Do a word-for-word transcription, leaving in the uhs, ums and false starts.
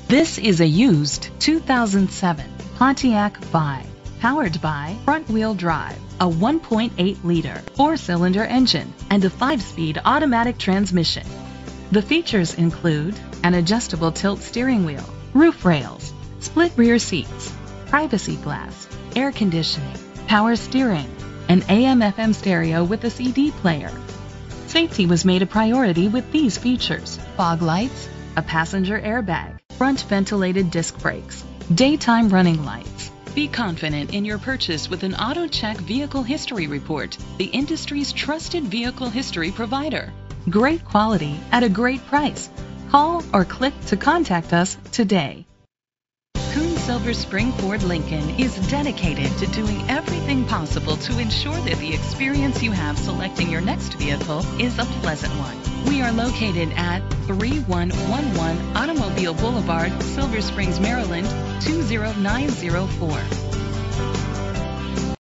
This is a used two thousand seven Pontiac Vibe, powered by front-wheel drive, a one point eight liter four-cylinder engine, and a five-speed automatic transmission. The features include an adjustable tilt steering wheel, roof rails, split rear seats, privacy glass, air conditioning, power steering, an A M F M stereo with a C D player. Safety was made a priority with these features: fog lights, a passenger airbag, front ventilated disc brakes, daytime running lights. Be confident in your purchase with an AutoCheck Vehicle History Report, the industry's trusted vehicle history provider. Great quality at a great price. Call or click to contact us today. Kuhn Silver Spring Ford Lincoln is dedicated to doing everything possible to ensure that the experience you have selecting your next vehicle is a pleasant one. We are located at three one one one Automobile Boulevard, Silver Springs, Maryland two zero nine zero four.